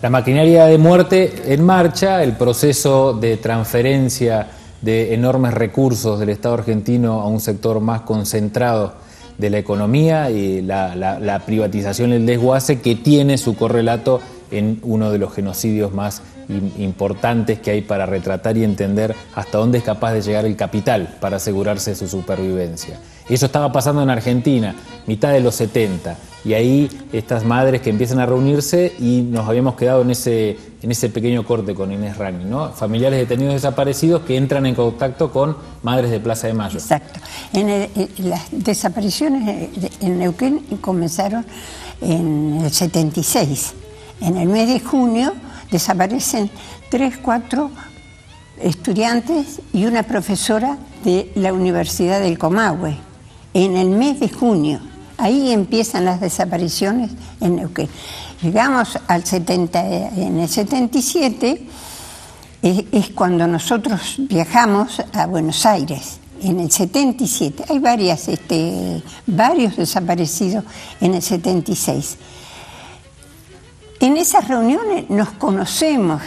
La maquinaria de muerte en marcha, el proceso de transferencia de enormes recursos del Estado argentino a un sector más concentrado de la economía y la privatización, el desguace que tiene su correlato en uno de los genocidios más importantes que hay para retratar y entender hasta dónde es capaz de llegar el capital para asegurarse su supervivencia. Eso estaba pasando en Argentina, mitad de los 70, y ahí estas madres que empiezan a reunirse y nos habíamos quedado en ese pequeño corte con Inés Ragni, ¿no? Familiares detenidos desaparecidos que entran en contacto con madres de Plaza de Mayo. Exacto. Las desapariciones en Neuquén comenzaron en el 76. En el mes de junio desaparecen 3, 4 estudiantes y una profesora de la Universidad del Comahue. En el mes de junio, ahí empiezan las desapariciones en Neuquén. Llegamos en el 77, es cuando nosotros viajamos a Buenos Aires. En el 77, hay varios desaparecidos en el 76. En esas reuniones nos conocemos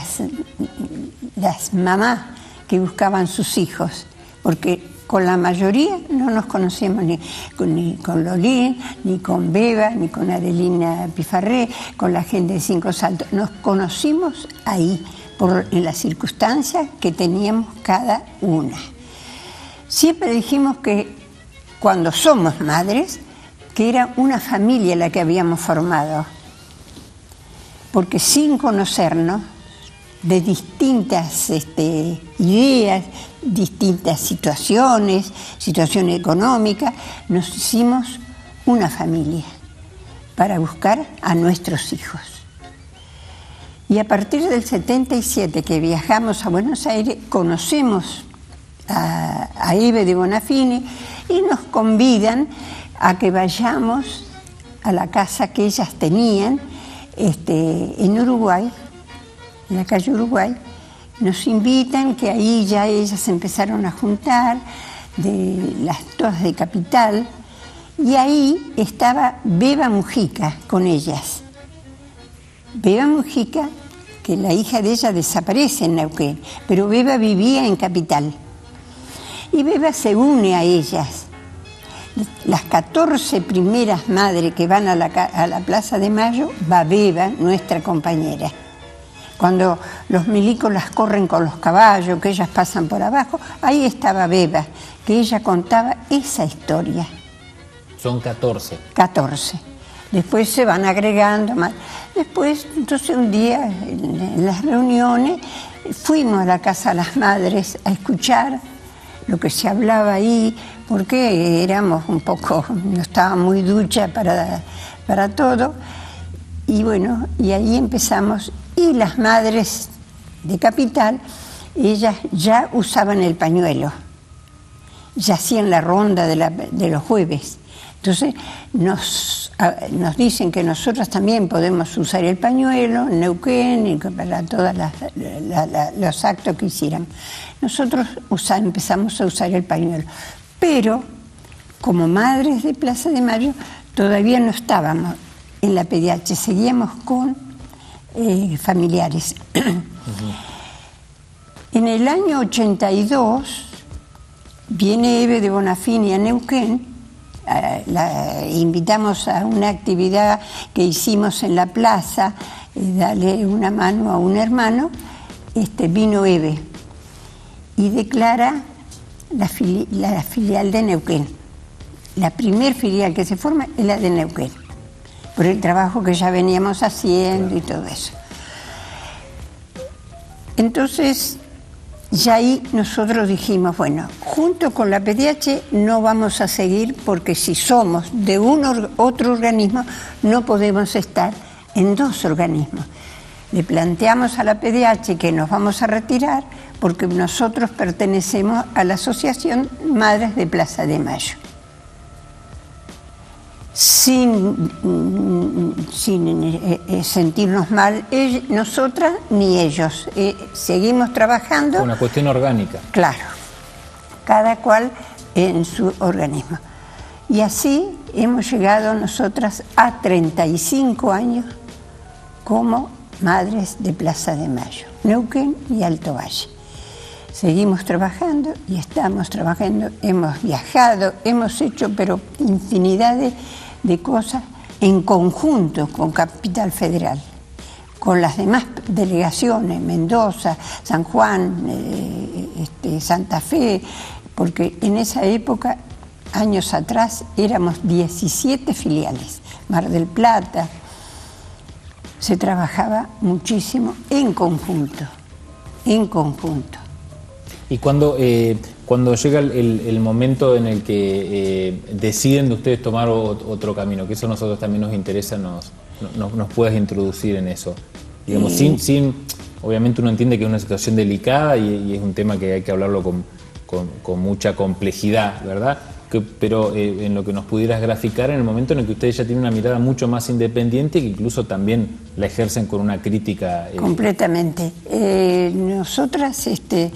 las mamás que buscaban sus hijos, porque con la mayoría no nos conocíamos ni con Lolín, ni con Beba, ni con Adelina Pifarré, con la gente de Cinco Saltos. Nos conocimos ahí, en las circunstancias que teníamos cada una. Siempre dijimos que cuando somos madres, que era una familia la que habíamos formado, porque sin conocernos, de distintas ideas, distintas situaciones económicas, nos hicimos una familia para buscar a nuestros hijos. Y a partir del 77 que viajamos a Buenos Aires, conocemos a Eve de Bonafini y nos convidan a que vayamos a la casa que ellas tenían en Uruguay, en la calle Uruguay. Nos invitan, que ahí ya ellas se empezaron a juntar, todas de Capital, y ahí estaba Beba Mujica con ellas. Beba Mujica, que la hija de ella desaparece en Neuquén, pero Beba vivía en Capital. Y Beba se une a ellas. Las 14 primeras madres que van a la Plaza de Mayo, va Beba, nuestra compañera. Cuando los milicos las corren con los caballos, que ellas pasan por abajo, ahí estaba Beba, que ella contaba esa historia. Son 14. 14. Después se van agregando más. Después, entonces un día, en las reuniones, fuimos a la Casa de las Madres a escuchar lo que se hablaba ahí, porque éramos un poco, no estaba muy ducha para todo. Y bueno, y ahí empezamos. Y las madres de Capital, ellas ya usaban el pañuelo, ya hacían la ronda de los jueves. Entonces nos dicen que nosotros también podemos usar el pañuelo en Neuquén y para todos los actos que hicieran. Nosotros empezamos a usar el pañuelo, pero como madres de Plaza de Mayo todavía no estábamos en la PDH, seguíamos con familiares. En el año 82 viene Eve de Bonafini a Neuquén, la invitamos a una actividad que hicimos en la plaza, darle una mano a un hermano. Vino Eve y declara la filial de Neuquén. La primer filial que se forma es la de Neuquén, por el trabajo que ya veníamos haciendo y todo eso. Entonces, ya ahí nosotros dijimos, bueno, junto con la PDH no vamos a seguir, porque si somos de otro organismo, no podemos estar en dos organismos. Le planteamos a la PDH que nos vamos a retirar porque nosotros pertenecemos a la Asociación Madres de Plaza de Mayo. Sin sentirnos mal, nosotras ni ellos. Seguimos trabajando. Una cuestión orgánica. Claro, cada cual en su organismo. Y así hemos llegado nosotras a 35 años como madres de Plaza de Mayo, Neuquén y Alto Valle. Seguimos trabajando y estamos trabajando, hemos viajado, hemos hecho pero infinidad de cosas en conjunto con Capital Federal, con las demás delegaciones, Mendoza, San Juan, Santa Fe, porque en esa época, años atrás, éramos 17 filiales, Mar del Plata. Se trabajaba muchísimo en conjunto, en conjunto. Y cuando llega el momento en el que deciden de ustedes tomar otro camino, que eso a nosotros también nos interesa, nos puedas introducir en eso. Digamos, obviamente uno entiende que es una situación delicada y es un tema que hay que hablarlo con mucha complejidad, ¿verdad? Pero en lo que nos pudieras graficar en el momento en el que ustedes ya tienen una mirada mucho más independiente, que incluso también la ejercen con una crítica. Completamente. Nosotras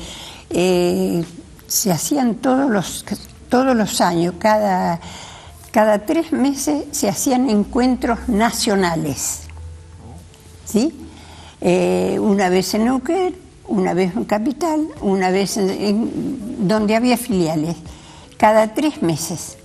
se hacían todos los años, cada 3 meses se hacían encuentros nacionales, ¿sí? Una vez en Neuquén, una vez en Capital, una vez donde había filiales, cada 3 meses.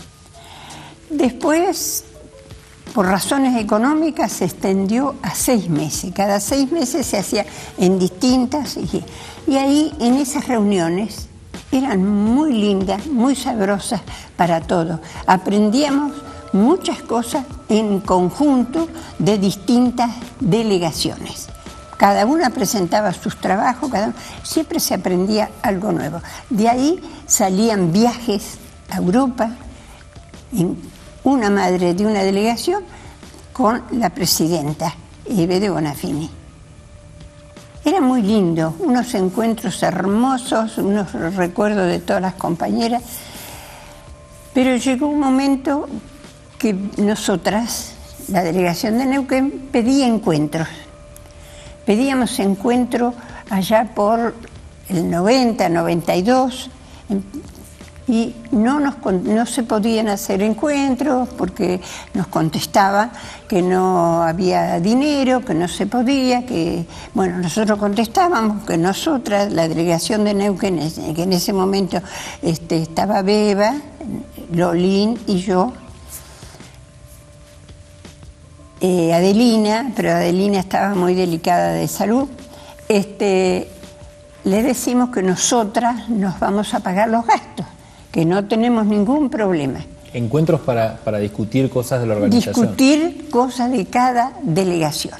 Después, por razones económicas, se extendió a 6 meses. Cada 6 meses se hacía en distintas, y ahí en esas reuniones eran muy lindas, muy sabrosas para todos. Aprendíamos muchas cosas en conjunto de distintas delegaciones. Cada una presentaba sus trabajos, siempre se aprendía algo nuevo. De ahí salían viajes a Europa, una madre de una delegación con la presidenta, Eve de Bonafini. Era muy lindo, unos encuentros hermosos, unos recuerdos de todas las compañeras, pero llegó un momento que nosotras, la delegación de Neuquén, pedía encuentros. Pedíamos encuentro allá por el 90, 92, y no se podían hacer encuentros porque nos contestaban que no había dinero, que no se podía, bueno, nosotros contestábamos que nosotras, la delegación de Neuquén, que en ese momento estaba Beba, Lolín y yo, Adelina, pero Adelina estaba muy delicada de salud, le decimos que nosotras nos vamos a pagar los gastos, que no tenemos ningún problema. Encuentros para discutir cosas de la organización. Discutir cosas de cada delegación.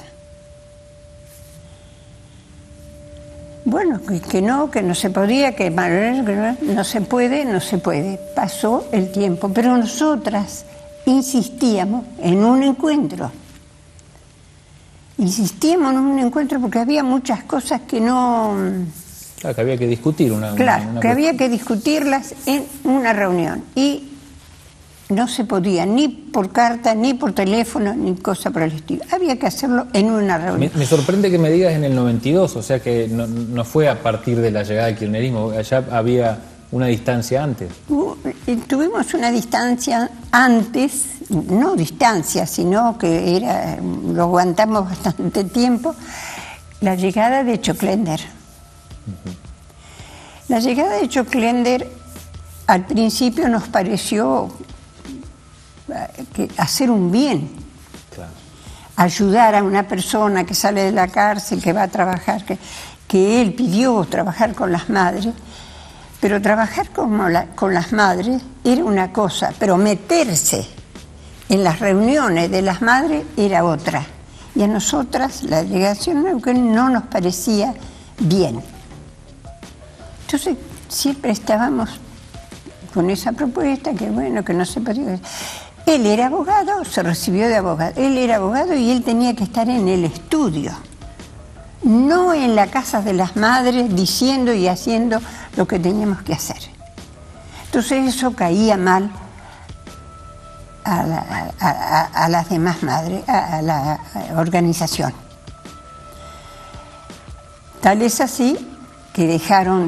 Bueno, que no se podía, que no se puede. Pasó el tiempo, pero nosotras insistíamos en un encuentro. Insistíamos en un encuentro porque había muchas cosas que no... Claro, que había que discutir. Había que discutirlas en una reunión. Y no se podía ni por carta, ni por teléfono, ni cosa por el estilo. Había que hacerlo en una reunión. Me sorprende que me digas en el 92, o sea que no fue a partir de la llegada del kirchnerismo, allá había una distancia antes. Tuvimos una distancia antes, no distancia, sino que lo aguantamos bastante tiempo, la llegada de Choclender. La llegada de Choclender al principio nos pareció hacer un bien, claro. Ayudar a una persona que sale de la cárcel, que va a trabajar, que él pidió trabajar con las madres, pero trabajar con las madres era una cosa, pero meterse en las reuniones de las madres era otra. Y a nosotras, la delegación no nos parecía bien. Entonces siempre estábamos con esa propuesta, que bueno, que no se podía. Él era abogado, se recibió de abogado. Él era abogado y él tenía que estar en el estudio, no en la casa de las madres diciendo y haciendo lo que teníamos que hacer. Entonces eso caía mal a las demás madres, a la organización. Tal es así que dejaron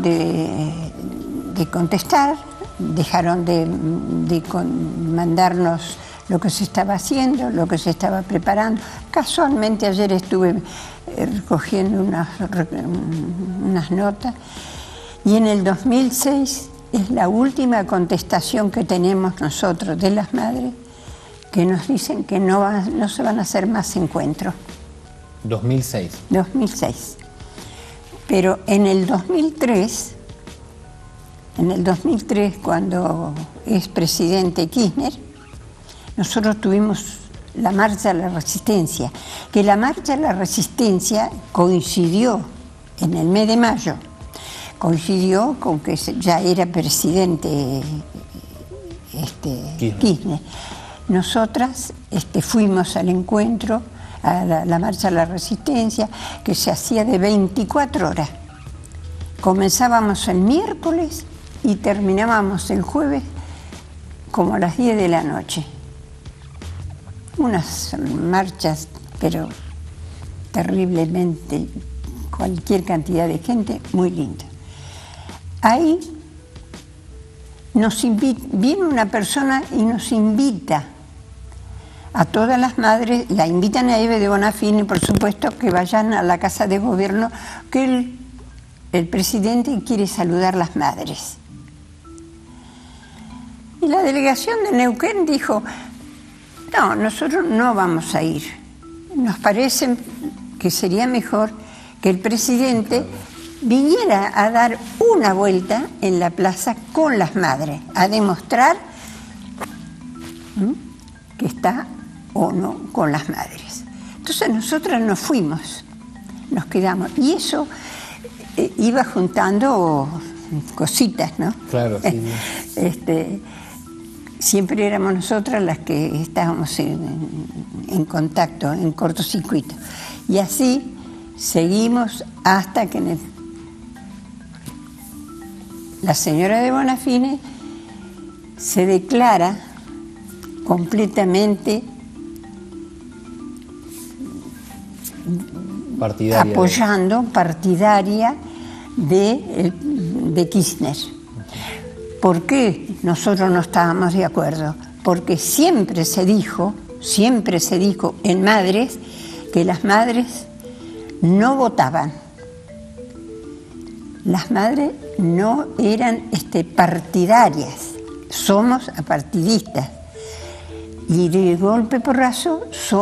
de contestar, dejaron de mandarnos lo que se estaba haciendo, lo que se estaba preparando. Casualmente ayer estuve recogiendo unas notas, y en el 2006 es la última contestación que tenemos nosotros de las madres, que nos dicen que no se van a hacer más encuentros. 2006. 2006. Pero en el 2003, cuando es presidente Kirchner, nosotros tuvimos la Marcha a la Resistencia, que la Marcha a la Resistencia coincidió en el mes de mayo, coincidió con que ya era presidente Kirchner. Nosotras fuimos al encuentro, a la Marcha a la Resistencia, que se hacía de 24 horas. Comenzábamos el miércoles y terminábamos el jueves como a las 10 de la noche. Unas marchas, pero terriblemente, cualquier cantidad de gente, muy linda. Ahí viene una persona y nos invita a todas las madres, la invitan a Eve de Bonafini, por supuesto, que vayan a la Casa de Gobierno, que el presidente quiere saludar a las madres. Y la delegación de Neuquén dijo, no, nosotros no vamos a ir. Nos parece que sería mejor que el presidente viniera a dar una vuelta en la plaza con las madres, a demostrar que está o no con las madres. Entonces nosotras nos fuimos, nos quedamos, y eso iba juntando cositas, ¿no? Claro, sí. Siempre éramos nosotras las que estábamos en contacto, en cortocircuito. Y así seguimos hasta que la señora de Bonafini se declara completamente partidaria de Kirchner. ¿Por qué nosotros no estábamos de acuerdo? Porque siempre se dijo en Madres que las madres no votaban. Las madres no eran partidarias, somos apartidistas. Y de golpe porrazo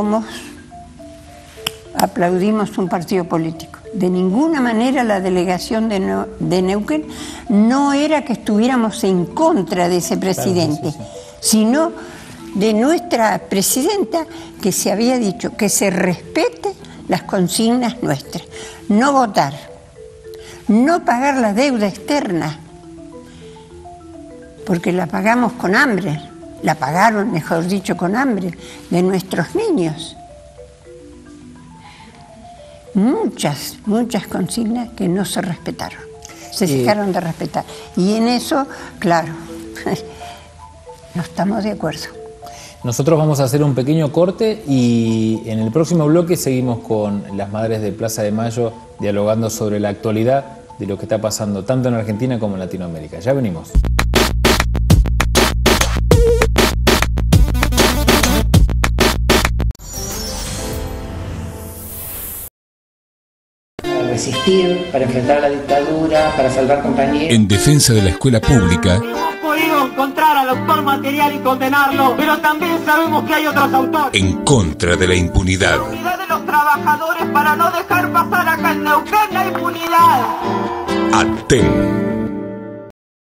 aplaudimos un partido político. De ninguna manera la delegación de Neuquén no era que estuviéramos en contra de ese presidente, claro, sí. Sino de nuestra presidenta, que se había dicho que se respete las consignas nuestras. No votar, no pagar la deuda externa, porque la pagamos con hambre, la pagaron, mejor dicho, con hambre, de nuestros niños. Muchas consignas que no se respetaron, se dejaron de respetar. Y en eso, claro, no estamos de acuerdo. Nosotros vamos a hacer un pequeño corte y en el próximo bloque seguimos con las madres de Plaza de Mayo dialogando sobre la actualidad de lo que está pasando tanto en Argentina como en Latinoamérica. Ya venimos. Resistir, para enfrentar la dictadura, para salvar compañeros. En defensa de la escuela pública. Hemos podido encontrar al autor material y condenarlo, pero también sabemos que hay otros autores. En contra de la impunidad. La unidad de los trabajadores para no dejar pasar acá en Neuquén la impunidad. ATEN.